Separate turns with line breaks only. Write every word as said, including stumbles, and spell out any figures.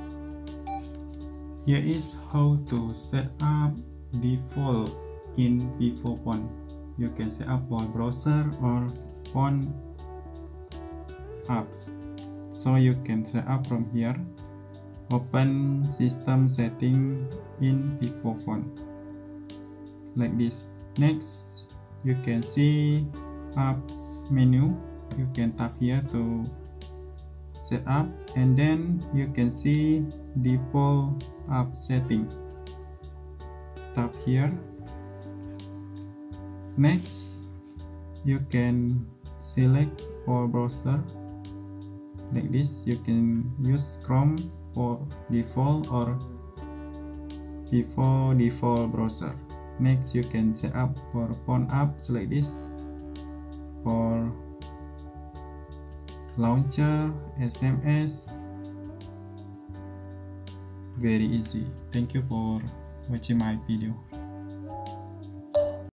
Here is how to set up default in Vivo phone. You can set up for browser or phone apps. So you can set up from here. Open system setting in Vivo phone like this. Next, you can see apps menu. You can tap here to set up, and then you can see default app setting. Tap here. Next, you can select for browser like this. You can use Chrome for default or Vivo default browser. Next, you can set up for phone apps like this, for launcher, S M S. Very easy. Thank you for watching my video.